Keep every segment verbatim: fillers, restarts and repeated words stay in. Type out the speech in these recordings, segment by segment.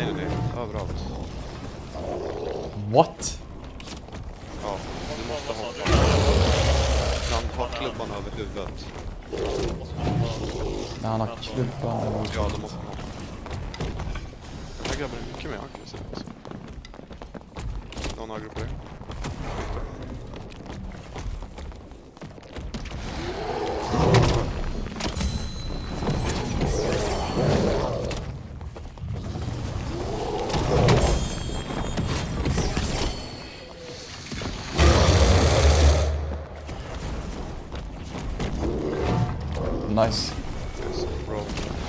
nej, nej, nej. Överallt. What? Ja, du måste hoppa. Han har klubban över huvudet. När han har klubban över huvudet. Ja, då måste man hoppa. Den här grabben är mycket mer aggressiv. Alltså. Någon aggro på det? Nice. Yes, bro.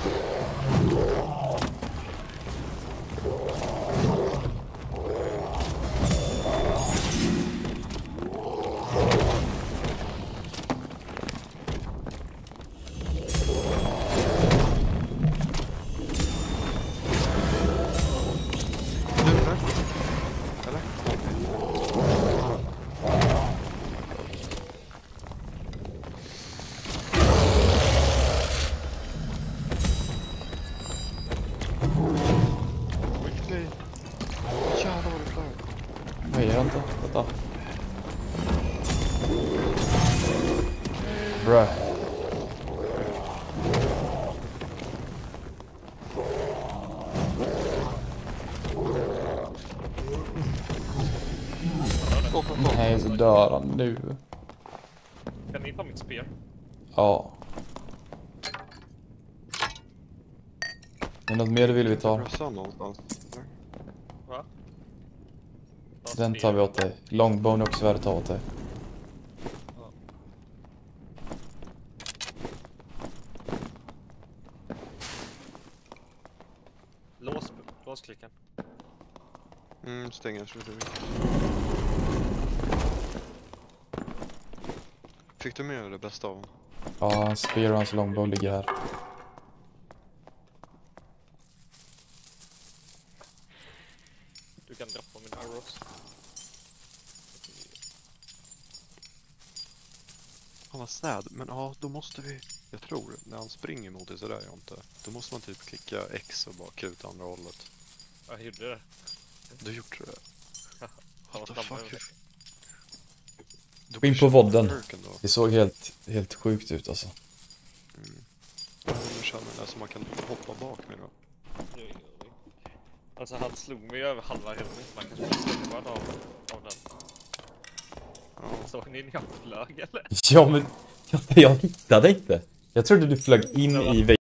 Eller? Quickly. Jävlar vad du klarar. Vad är det inte? Vänta. Bruh. Nej, så dör han nu. Kan ni ta mitt spel? Ja. Men något mer vill vi ta? Brösa någonstans. Va? Den tar vi åt dig. Longbone är också värd att ta åt dig. Ja. Lås, lås klicken. Mm, stänger så det är viktigt. Fick du med det bästa av honom? Ja, hans spear och hans longbow ligger här. Du kan droppa mina arrows. Han var sad, men ja, då måste vi... Jag tror, när han springer mot dig sådär, jag inte... Då måste man typ klicka X och bara kuta andra hållet. Jag gjorde det. Du gjorde det? What the fuck? Gå in på vodden. Det såg helt, helt sjukt ut alltså. Mm. Jag känner det som man kan hoppa bak med då. Alltså han slog mig över halva helgen. Man kanske inte släppa av, av den. Ja. Såg ni när jag flög eller? Ja, men jag, jag hittade inte. Jag trodde du flög in i väggen.